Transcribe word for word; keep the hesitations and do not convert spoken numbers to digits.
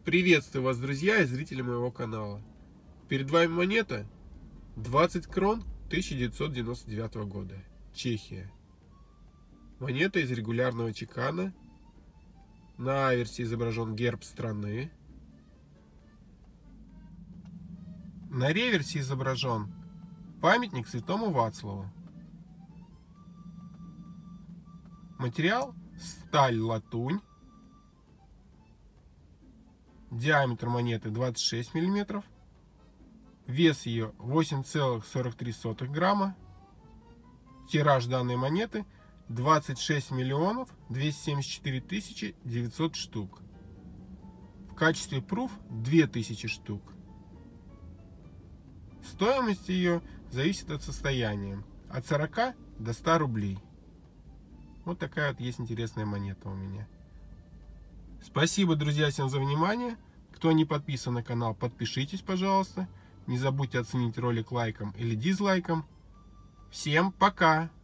Приветствую вас, друзья и зрители моего канала. Перед вами монета двадцать крон тысяча девятьсот девяносто девятого года, Чехия. Монета из регулярного чекана. На аверсе изображен герб страны. На реверсе изображен памятник Святому Вацлаву. Материал сталь-латунь. Диаметр монеты двадцать шесть миллиметров. Вес ее восемь целых сорок три сотых грамма. Тираж данной монеты двадцать шесть миллионов двести семьдесят четыре тысячи девятьсот штук. В качестве пруф две тысячи штук. Стоимость ее зависит от состояния. От сорока до ста рублей. Вот такая вот есть интересная монета у меня. Спасибо, друзья, всем за внимание. Кто не подписан на канал, подпишитесь, пожалуйста. Не забудьте оценить ролик лайком или дизлайком. Всем пока!